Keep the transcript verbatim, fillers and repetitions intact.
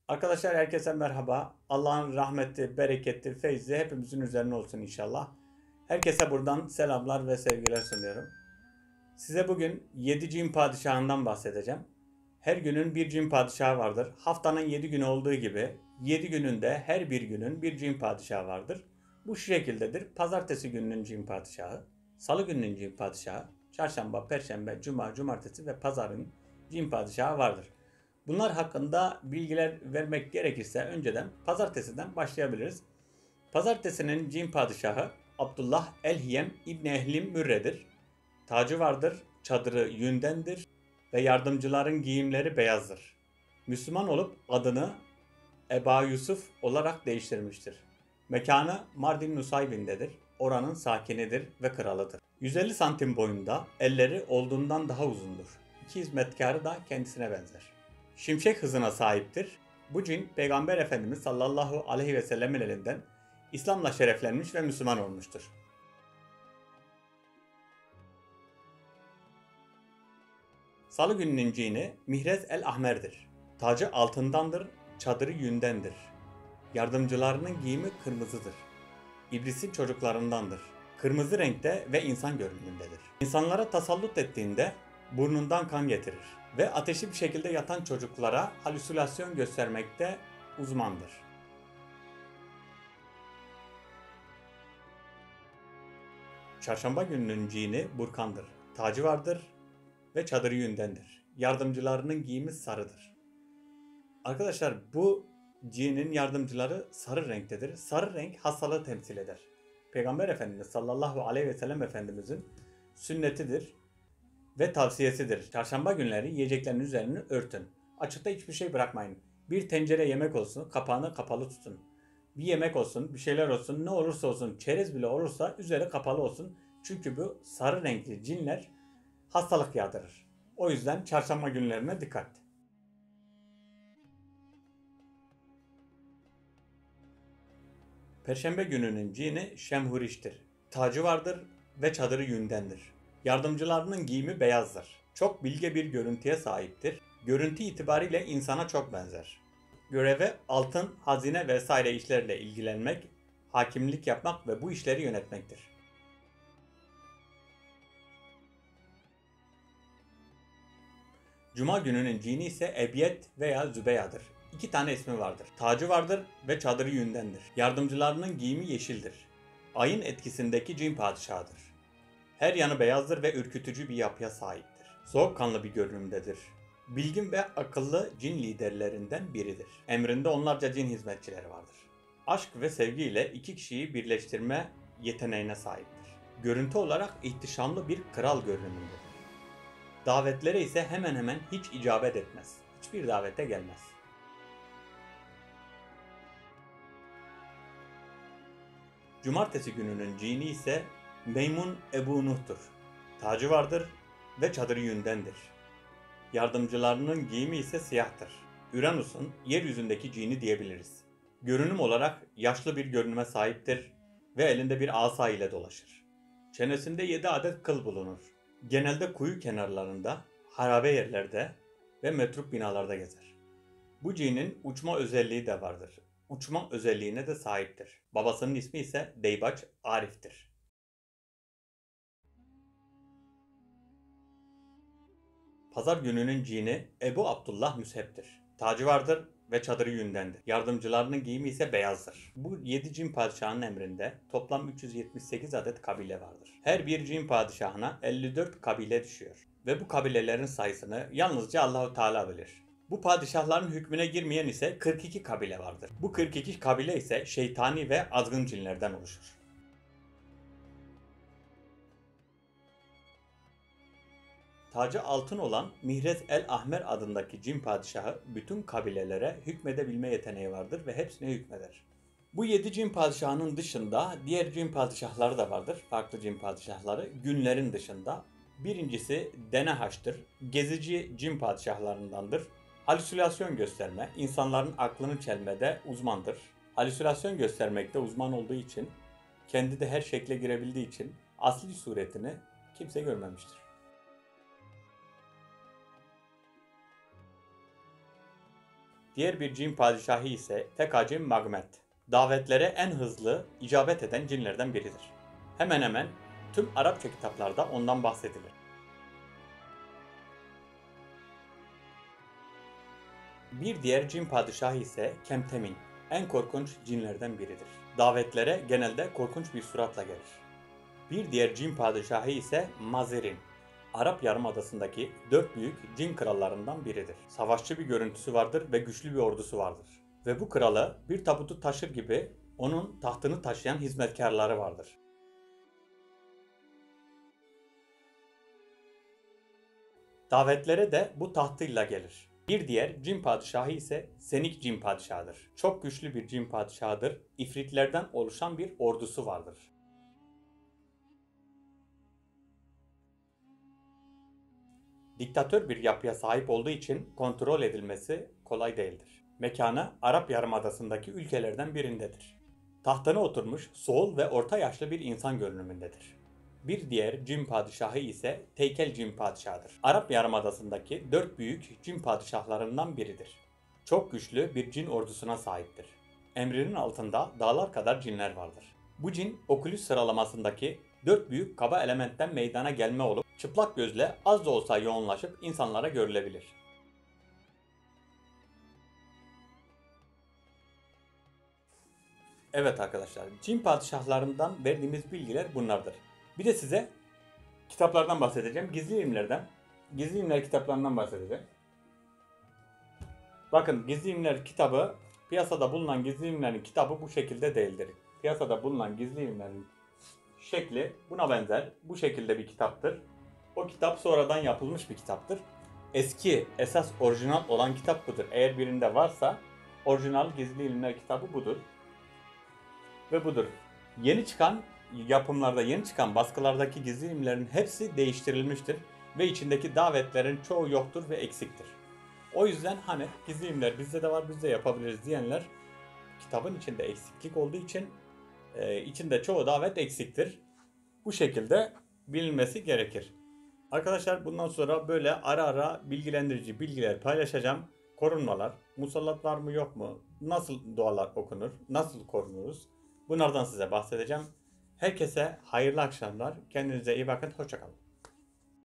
Arkadaşlar herkese merhaba. Allah'ın rahmeti, bereketi, feyzi hepimizin üzerine olsun inşallah. Herkese buradan selamlar ve sevgiler sunuyorum. Size bugün yedi cin padişahından bahsedeceğim. Her günün bir cin padişahı vardır. Haftanın yedi günü olduğu gibi yedi gününde her bir günün bir cin padişahı vardır. Bu şu şekildedir. Pazartesi gününün cin padişahı, salı gününün cin padişahı, çarşamba, perşembe, cuma, cumartesi ve pazarın cin padişahı vardır. Bunlar hakkında bilgiler vermek gerekirse önceden pazartesiden başlayabiliriz. Pazartesinin cin padişahı Abdullah el-Hiyem İbni Ehlim Mürre'dir. Tacı vardır, çadırı yündendir ve yardımcıların giyimleri beyazdır. Müslüman olup adını Eba Yusuf olarak değiştirmiştir. Mekanı Mardin Nusaybin'dedir. Oranın sakinidir ve kralıdır. yüz elli santim boyunda, elleri olduğundan daha uzundur. İki hizmetkarı da kendisine benzer. Şimşek hızına sahiptir. Bu cin Peygamber Efendimiz sallallahu aleyhi ve sellemin elinden İslam'la şereflenmiş ve Müslüman olmuştur. Salı gününün cini Mihrez el-Ahmer'dir. Tacı altındandır, çadırı yündendir. Yardımcılarının giyimi kırmızıdır. İblisin çocuklarındandır. Kırmızı renkte ve insan görünümündedir. İnsanlara tasallut ettiğinde burnundan kan getirir ve ateşli bir şekilde yatan çocuklara halüsinasyon göstermekte uzmandır. Çarşamba gününün cini Burkan'dır. Tacı vardır ve çadırı yündendir. Yardımcılarının giyimi sarıdır. Arkadaşlar bu cinin yardımcıları sarı renktedir. Sarı renk hastalığı temsil eder. Peygamber Efendimiz sallallahu aleyhi ve sellem Efendimizin sünnetidir ve tavsiyesidir. Çarşamba günleri yiyeceklerin üzerini örtün. Açıkta hiçbir şey bırakmayın. Bir tencere yemek olsun, kapağını kapalı tutun. Bir yemek olsun, bir şeyler olsun, ne olursa olsun, çerez bile olursa üzeri kapalı olsun. Çünkü bu sarı renkli cinler hastalık yağdırır. O yüzden çarşamba günlerine dikkat. Perşembe gününün cini Şemhuriş'tir. Tacı vardır ve çadırı yündendir. Yardımcılarının giyimi beyazdır. Çok bilge bir görüntüye sahiptir. Görüntü itibariyle insana çok benzer. Görevi altın, hazine vesaire işlerle ilgilenmek, hakimlik yapmak ve bu işleri yönetmektir. Cuma gününün cini ise Ebyet veya Zübeya'dır. İki tane ismi vardır. Tacı vardır ve çadırı yündendir. Yardımcılarının giyimi yeşildir. Ayın etkisindeki cin padişahıdır. Her yanı beyazdır ve ürkütücü bir yapıya sahiptir. Soğukkanlı bir görünümdedir. Bilgin ve akıllı cin liderlerinden biridir. Emrinde onlarca cin hizmetçileri vardır. Aşk ve sevgi ile iki kişiyi birleştirme yeteneğine sahiptir. Görüntü olarak ihtişamlı bir kral görünümündedir. Davetlere ise hemen hemen hiç icabet etmez. Hiçbir davete gelmez. Cumartesi gününün cini ise Meymun Ebu Nuh'tur. Tacı vardır ve çadırı yündendir. Yardımcılarının giyimi ise siyahtır. Uranüs'ün yeryüzündeki cini diyebiliriz. Görünüm olarak yaşlı bir görünüme sahiptir ve elinde bir asa ile dolaşır. Çenesinde yedi adet kıl bulunur. Genelde kuyu kenarlarında, harabe yerlerde ve metruk binalarda gezer. Bu cinin uçma özelliği de vardır. Uçma özelliğine de sahiptir. Babasının ismi ise Deybaç Arif'tir. Pazar gününün cini Ebu Abdullah Müshep'tir. Tacı vardır ve çadırı yündendir. Yardımcılarının giyimi ise beyazdır. Bu yedi cin padişahının emrinde toplam üç yüz yetmiş sekiz adet kabile vardır. Her bir cin padişahına elli dört kabile düşüyor. Ve bu kabilelerin sayısını yalnızca Allahu Teala bilir. Bu padişahların hükmüne girmeyen ise kırk iki kabile vardır. Bu kırk iki kabile ise şeytani ve azgın cinlerden oluşur. Tacı altın olan Mihrez el-Ahmer adındaki cin padişahı bütün kabilelere hükmedebilme yeteneği vardır ve hepsine hükmeder. Bu yedi cin padişahının dışında diğer cin padişahları da vardır. Farklı cin padişahları günlerin dışında. Birincisi Denehaş'tır. Gezici cin padişahlarındandır. Halüsinasyon gösterme, insanların aklını çelmede uzmandır. Halüsinasyon göstermekte uzman olduğu için, kendi de her şekle girebildiği için asli suretini kimse görmemiştir. Diğer bir cin padişahı ise Tekacin Magmet. Davetlere en hızlı icabet eden cinlerden biridir. Hemen hemen tüm Arapça kitaplarda ondan bahsedilir. Bir diğer cin padişahı ise Kemtemin. En korkunç cinlerden biridir. Davetlere genelde korkunç bir suratla gelir. Bir diğer cin padişahı ise Mazerin. Arap Yarımadası'ndaki dört büyük cin krallarından biridir. Savaşçı bir görüntüsü vardır ve güçlü bir ordusu vardır. Ve bu kralı bir tabutu taşır gibi onun tahtını taşıyan hizmetkarları vardır. Davetlere de bu tahtıyla gelir. Bir diğer cin padişahı ise Senik cin padişahıdır. Çok güçlü bir cin padişahıdır. İfritlerden oluşan bir ordusu vardır. Diktatör bir yapıya sahip olduğu için kontrol edilmesi kolay değildir. Mekanı Arap Yarımadası'ndaki ülkelerden birindedir. Tahtına oturmuş soğul ve orta yaşlı bir insan görünümündedir. Bir diğer cin padişahı ise Teykel cin padişahıdır. Arap Yarımadası'ndaki dört büyük cin padişahlarından biridir. Çok güçlü bir cin ordusuna sahiptir. Emrinin altında dağlar kadar cinler vardır. Bu cin Oculus sıralamasındaki dört büyük kaba elementten meydana gelme olup çıplak gözle az da olsa yoğunlaşıp insanlara görülebilir. Evet arkadaşlar, cin padişahlarından verdiğimiz bilgiler bunlardır. Bir de size kitaplardan bahsedeceğim. Gizli ilimlerden, Gizli İlimler kitaplarından bahsedeceğim. Bakın, Gizli İlimler kitabı, piyasada bulunan Gizli İlimlerin kitabı bu şekilde değildir. Piyasada bulunan Gizli İlimlerin şekli buna benzer, bu şekilde bir kitaptır. O kitap sonradan yapılmış bir kitaptır. Eski, esas orijinal olan kitap budur. Eğer birinde varsa orijinal Gizli İlimler kitabı budur. Ve budur. Yeni çıkan yapımlarda, yeni çıkan baskılardaki gizli ilimlerin hepsi değiştirilmiştir. Ve içindeki davetlerin çoğu yoktur ve eksiktir. O yüzden hani gizli ilimler bizde de var, biz de yapabiliriz diyenler, kitabın içinde eksiklik olduğu için e, içinde çoğu davet eksiktir. Bu şekilde bilinmesi gerekir. Arkadaşlar, bundan sonra böyle ara ara bilgilendirici bilgiler paylaşacağım. Korunmalar, musallat var mı yok mu, nasıl dualar okunur, nasıl korunuruz, bunlardan size bahsedeceğim. Herkese hayırlı akşamlar. Kendinize iyi bakın. Hoşça kalın.